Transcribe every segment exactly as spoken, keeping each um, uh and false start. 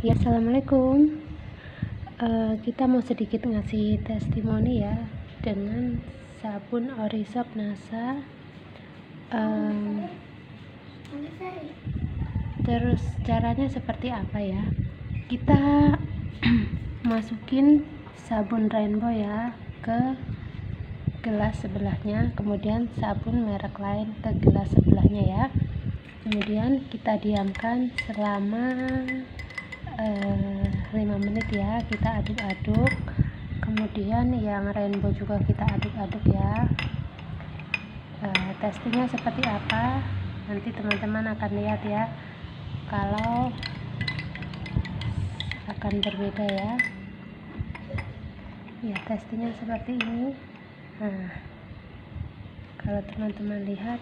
Ya, assalamualaikum. Uh, kita mau sedikit ngasih testimoni ya dengan sabun Orisop NASA. Um, terus caranya seperti apa ya? Kita masukin sabun rainbow ya ke gelas sebelahnya, kemudian sabun merek lain ke gelas sebelahnya ya. Kemudian kita diamkan selama uh, lima menit ya, kita aduk-aduk. Kemudian yang rainbow juga kita aduk-aduk ya. Uh, testingnya seperti apa nanti teman-teman akan lihat ya, kalau akan berbeda ya. Ya, testingnya seperti ini. Nah, kalau teman-teman lihat,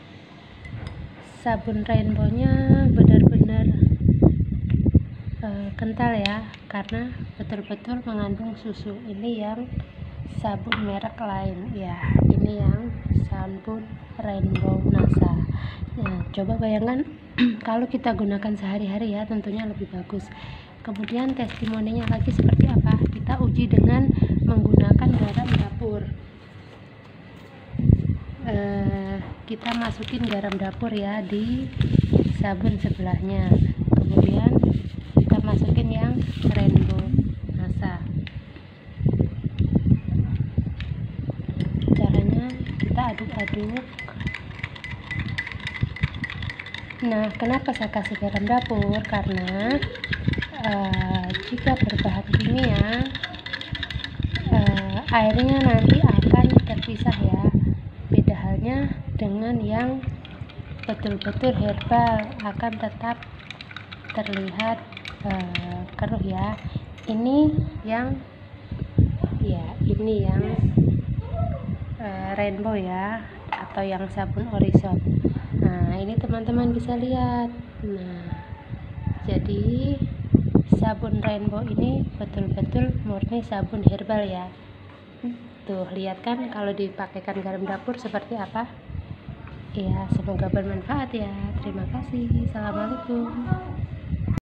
sabun rainbownya benar-benar uh, kental ya, karena betul-betul mengandung susu. Ini yang sabun merek lain ya, ini yang sabun rainbow NASA. Nah, coba bayangkan kalau kita gunakan sehari-hari ya, tentunya lebih bagus. Kemudian testimoninya lagi seperti apa? Kita uji dengan menggunakan garam dapur. Uh, kita masukin garam dapur ya di sabun sebelahnya, kemudian kita masukin yang rainbow NASA. Caranya kita aduk-aduk. Nah, kenapa saya kasih garam dapur? Karena uh, jika berbahan kimia, uh, airnya nanti akan terpisah ya. Beda halnya dengan yang betul-betul herbal, akan tetap terlihat uh, keruh ya. Ini yang ya ini yang uh, rainbow ya, atau yang sabun Orisop. Nah, ini teman-teman bisa lihat. Nah, jadi sabun rainbow ini betul-betul murni sabun herbal ya. Tuh, lihat kan kalau dipakaikan garam dapur seperti apa. Ya, semoga bermanfaat ya. Terima kasih. Assalamualaikum.